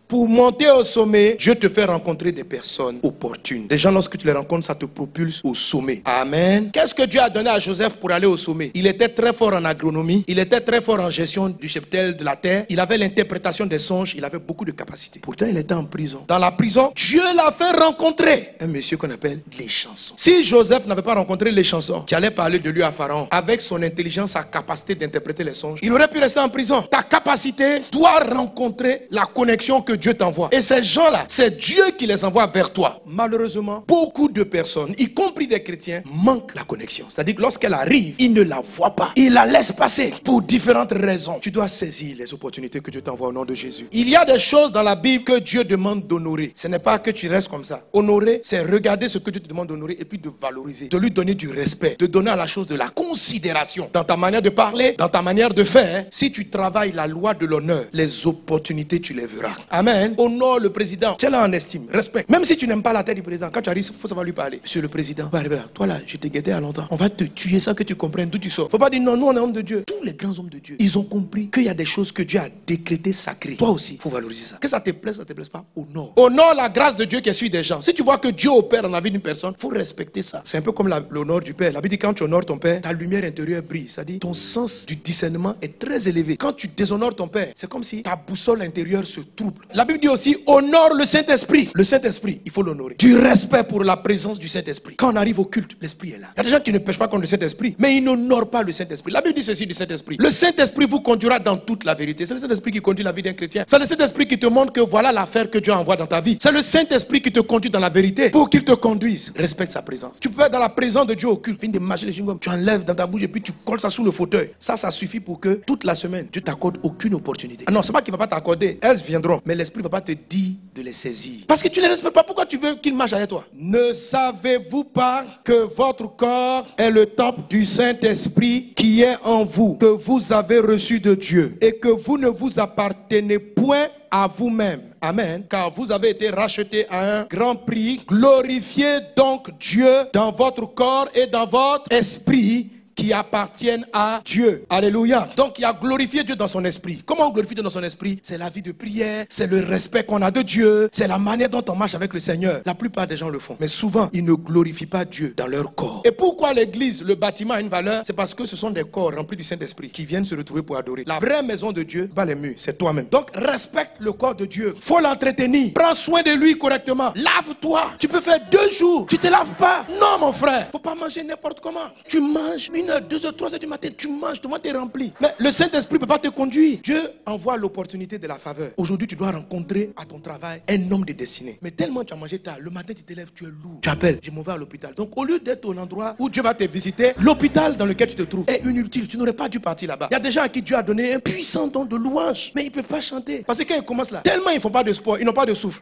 Pour monter au sommet, Dieu te fait rencontrer des personnes opportunes. Des gens, lorsque tu les rencontres, ça te propulse au sommet. Amen. Qu'est-ce que Dieu a donné à Joseph pour aller au sommet? Il était très fort en agronomie, il était très fort en gestion du cheptel de la terre, il avait l'interprétation des songes, il avait beaucoup de capacités. Pourtant, il était en prison. Dans la prison, Dieu l'a fait rencontrer un monsieur qu'on appelle les chansons. Si Joseph n'avait pas rencontré les chansons, qui allaient parler de lui à Pharaon, avec son intelligence, sa capacité d'interpréter les songes, il aurait pu rester en prison. Ta capacité doit rencontrer la connexion que Dieu t'envoie. Et ces gens-là, c'est Dieu qui les envoie vers toi. Malheureusement, beaucoup de personnes, y compris des chrétiens, manquent la connexion. C'est-à-dire que lorsqu'elle arrive, ils ne la voient pas. Ils la laissent passer pour différentes raisons. Tu dois saisir les opportunités que Dieu t'envoie au nom de Jésus. Il y a des choses dans la Bible que Dieu demande d'honorer. Ce n'est pas que tu restes comme ça. Honorer, c'est regarder ce que Dieu te demande d'honorer et puis de valoriser, de lui donner du respect, de donner à la chose de la considération. Dans ta manière de parler, dans ta manière de faire, si tu travailles la loi de l'honneur, les opportunités, tu les verras. Amen. Honore le président. Tiens-le en estime. Respect. Même si tu n'aimes pas la tête du président, quand tu arrives, il faut savoir lui parler. Monsieur le président, va arriver là. Toi là, je t'ai guetté à longtemps. On va te tuer sans que tu comprennes d'où tu sors. Faut pas dire non, nous on est hommes de Dieu. Tous les grands hommes de Dieu, ils ont compris qu'il y a des choses que Dieu a décrétées sacrées. Toi aussi, il faut valoriser ça. Que ça te plaise, ça te plaise pas, honore. Honore la grâce de Dieu qui est sur des gens. Si tu vois que Dieu opère dans la vie d'une personne, il faut respecter ça. C'est un peu comme l'honneur du Père. La Bible dit quand tu honores ton Père, ta lumière intérieure brille. C'est-à-dire ton sens du discernement est très élevé. Quand tu déshonores ton Père, c'est comme si ta boussole intérieure se trouble. La Bible dit aussi honore le Saint-Esprit. Le Saint-Esprit, il faut l'honorer. Du respect pour la présence du Saint-Esprit. Quand on arrive au culte, l'Esprit est là. Il y a des gens qui ne pêchent pas contre le Saint-Esprit, mais ils n'honorent pas le Saint-Esprit. La Bible dit ceci du Saint-Esprit. Le Saint-Esprit vous conduira dans toute la vérité. C'est le Saint-Esprit qui conduit la vie d'un chrétien. C'est le Saint-Esprit qui te montre que voilà l'affaire que Dieu envoie dans ta vie. C'est le Saint-Esprit qui te conduit dans la vérité pour qu'il te conduise. Respecte sa présence. Tu peux être dans la présence de Dieu au culte. Finis de mâcher les chewing-gums. Tu enlèves dans ta bouche et puis tu colles ça sous le fauteuil. Ça suffit pour que toute la semaine, Dieu t'accorde aucune opportunité. Ah non, c'est pas qu'il va pas t'accorder. Elles viendront. Mais l'Esprit va pas te dire de les saisir. Parce que tu les respectes pas. Pourquoi tu veux qu'ils marchent avec toi? Ne savez-vous pas que votre corps est le temple du Saint-Esprit qui est en vous, que vous avez reçu de Dieu et que vous ne vous appartenez point à vous-même. Amen. Car vous avez été rachetés à un grand prix. Glorifiez donc Dieu dans votre corps et dans votre esprit qui appartiennent à Dieu. Alléluia. Donc il y a glorifié Dieu dans son esprit. Comment on glorifie Dieu dans son esprit? C'est la vie de prière, c'est le respect qu'on a de Dieu, c'est la manière dont on marche avec le Seigneur. La plupart des gens le font. Mais souvent, ils ne glorifient pas Dieu dans leur corps. Et pourquoi l'église, le bâtiment a une valeur? C'est parce que ce sont des corps remplis du Saint-Esprit qui viennent se retrouver pour adorer. La vraie maison de Dieu, pas les murs, c'est toi-même. Donc respecte le corps de Dieu. Faut l'entretenir. Prends soin de lui correctement. Lave-toi. Tu peux faire 2 jours. Tu te laves pas. Non, mon frère. Faut pas manger n'importe comment. Tu manges 1h, 2h, 3h du matin. Tu manges, ton ventre est rempli. Mais le Saint-Esprit ne peut pas te conduire. Dieu envoie l'opportunité de la faveur. Aujourd'hui, tu dois rencontrer à ton travail un homme de destinée. Mais tellement tu as mangé tard, le matin tu te lèves, tu es lourd. Tu appelles, je m'en vais à l'hôpital. Donc au lieu d'être au endroit où Dieu va te visiter, l'hôpital dans lequel tu te trouves est inutile. Tu n'aurais pas dû partir là-bas. Il y a des gens à qui Dieu a donné un puissant don de louange, mais ils ne peuvent pas chanter. Parce que quand ils commencent là, tellement ils ne font pas de sport, ils n'ont pas de souffle.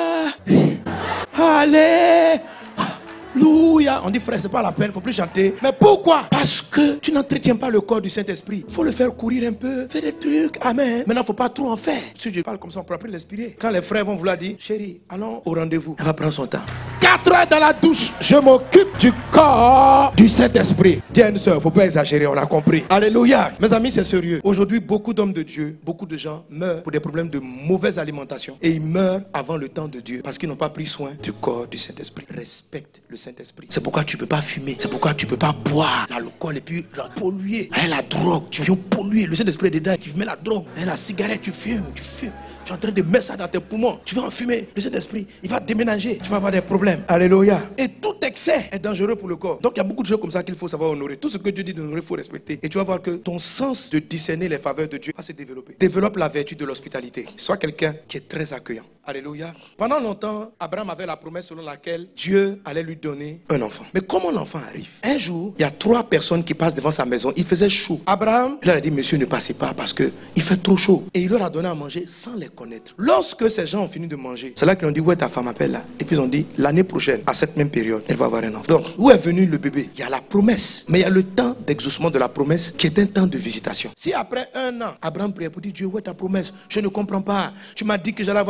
Allez. Alléluia. On dit frère, c'est pas la peine, il ne faut plus chanter. Mais pourquoi? Parce que tu n'entretiens pas le corps du Saint-Esprit. Il faut le faire courir un peu, faire des trucs. Amen. Maintenant, il ne faut pas trop en faire. Si je parle comme ça, on peut après l'inspirer. Quand les frères vont vouloir dire, chérie, allons au rendez-vous, elle va prendre son temps. 4 heures dans la douche, je m'occupe du corps du Saint-Esprit. Dis à une soeur, il ne faut pas exagérer, on a compris. Alléluia. Mes amis, c'est sérieux. Aujourd'hui, beaucoup d'hommes de Dieu, beaucoup de gens meurent pour des problèmes de mauvaise alimentation. Et ils meurent avant le temps de Dieu parce qu'ils n'ont pas pris soin du corps du Saint-Esprit. Respecte le Saint-Esprit. C'est pourquoi tu ne peux pas fumer. C'est pourquoi tu ne peux pas boire l'alcool et puis polluer. La drogue, tu viens polluer. Le Saint-Esprit est dedans, tu mets la drogue. La cigarette, tu fumes. Tu es en train de mettre ça dans tes poumons. Tu vas en fumer. Le Saint-Esprit, il va déménager. Tu vas avoir des problèmes. Alléluia. Et tout excès est dangereux pour le corps. Donc il y a beaucoup de choses comme ça qu'il faut savoir honorer. Tout ce que Dieu dit d'honorer, il faut respecter. Et tu vas voir que ton sens de discerner les faveurs de Dieu va se développer. Développe la vertu de l'hospitalité. Sois quelqu'un qui est très accueillant. Alléluia. Pendant longtemps, Abraham avait la promesse selon laquelle Dieu allait lui donner un enfant. Mais comment l'enfant arrive? Un jour, il y a 3 personnes qui passent devant sa maison. Il faisait chaud. Abraham, il leur a dit, monsieur, ne passez pas parce qu'il fait trop chaud. Et il leur a donné à manger sans les connaître. Lorsque ces gens ont fini de manger, c'est là qu'ils ont dit, où est ta femme? Appelle là. Et puis ils ont dit, l'année prochaine, à cette même période, elle va avoir un enfant. Donc, où est venu le bébé? Il y a la promesse. Mais il y a le temps d'exaucement de la promesse qui est un temps de visitation. Si après 1 an, Abraham priait pour dire, Dieu, où est ta promesse? Je ne comprends pas. Tu m'as dit que j'allais avoir un enfant.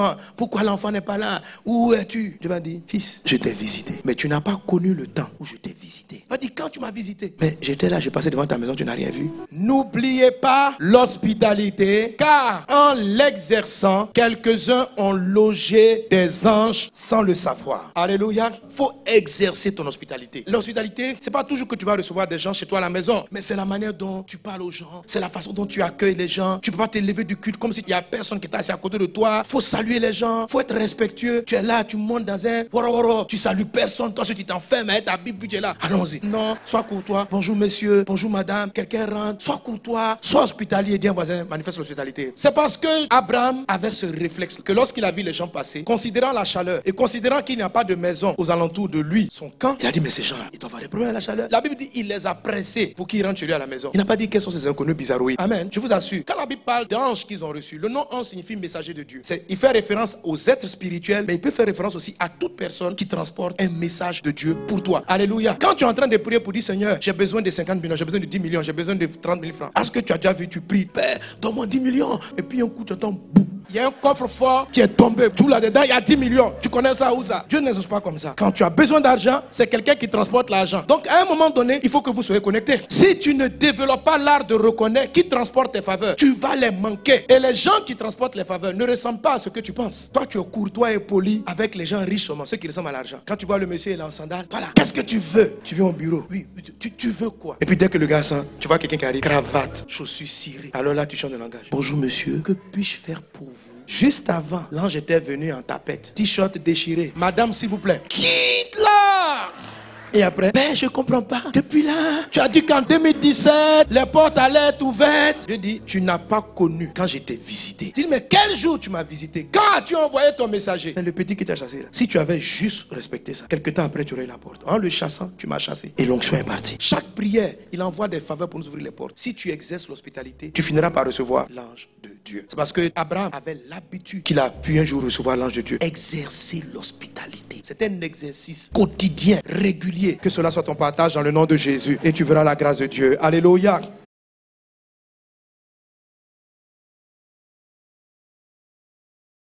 maman, pourquoi l'enfant n'est pas là? Où es-tu? Dieu va dire, fils, je t'ai visité, mais tu n'as pas connu le temps où je t'ai visité. Il va dire, quand tu m'as visité? Mais j'étais là, j'ai passé devant ta maison, tu n'as rien vu. N'oubliez pas l'hospitalité, car en l'exerçant, quelques-uns ont logé des anges sans le savoir. Alléluia. Il faut exercer ton hospitalité. L'hospitalité, c'est pas toujours que tu vas recevoir des gens chez toi à la maison, mais c'est la manière dont tu parles aux gens, c'est la façon dont tu accueilles les gens. Tu peux pas te lever du culte comme s'il y a personne qui est assis à côté de toi. Il faut saluer les gens, il faut être respectueux. Tu es là, tu montes dans un woro, tu salues personne, toi si tu t'enfermes avec ta Bible, tu es là. Allons-y. Non, sois courtois. Bonjour monsieur, bonjour madame, quelqu'un rentre, sois courtois, sois hospitalier, dis à un voisin, manifeste l'hospitalité. C'est parce que Abraham avait ce réflexe que lorsqu'il a vu les gens passer, considérant la chaleur et considérant qu'il n'y a pas de maison aux alentours de lui, son camp, il a dit mais ces gens-là, ils doivent avoir des problèmes avec la chaleur. La Bible dit il les a pressés pour qu'ils rentrent chez lui à la maison. Il n'a pas dit quels sont ces inconnus bizarroïdes. Amen. Je vous assure, quand la Bible parle d'anges qu'ils ont reçus, le nom ange signifie messager de Dieu. Il fait référence aux êtres spirituels, mais il peut faire référence aussi à toute personne qui transporte un message de Dieu pour toi. Alléluia. Quand tu es en train de prier pour dire Seigneur, j'ai besoin de 50 millions, j'ai besoin de 10 millions, j'ai besoin de 30 000 francs. Est-ce que tu as déjà vu, tu pries, Père, donne-moi 10 millions. Et puis un coup, tu entends boum. Il y a un coffre fort qui est tombé. Tout là-dedans, il y a 10 millions. Tu connais ça où ça? Dieu n'existe pas comme ça. Quand tu as besoin d'argent, c'est quelqu'un qui transporte l'argent. Donc, à un moment donné, il faut que vous soyez connectés. Si tu ne développes pas l'art de reconnaître qui transporte tes faveurs, tu vas les manquer. Et les gens qui transportent les faveurs ne ressemblent pas à ce que tu penses. Toi, tu es courtois et poli avec les gens riches seulement, ceux qui ressemblent à l'argent. Quand tu vois le monsieur, il est en sandales. Voilà. Qu'est-ce que tu veux? Tu veux au bureau? Oui. Tu veux quoi? Et puis, dès que le gars sent, tu vois quelqu'un qui arrive, cravate, chaussures cirées. Alors là, tu changes de langage. Bonjour monsieur, que puis-je faire pour vous? Juste avant, l'ange était venu en tapette, t-shirt déchiré. Madame, s'il vous plaît, quitte là! Et après, ben je comprends pas. Depuis là, tu as dit qu'en 2017, les portes allaient être ouvertes. Je dis, tu n'as pas connu quand je t'ai visité. Je dis, mais quel jour tu m'as visité? Quand as-tu envoyé ton messager? Mais le petit qui t'a chassé là. Si tu avais juste respecté ça, quelque temps après, tu aurais eu la porte. En le chassant, tu m'as chassé. Et l'onction est partie. Chaque prière, il envoie des faveurs pour nous ouvrir les portes. Si tu exerces l'hospitalité, tu finiras par recevoir l'ange de Dieu. C'est parce que Abraham avait l'habitude qu'il a pu un jour recevoir l'ange de Dieu. Exercer l'hospitalité. C'est un exercice quotidien, régulier. Que cela soit ton partage dans le nom de Jésus. Et tu verras la grâce de Dieu. Alléluia.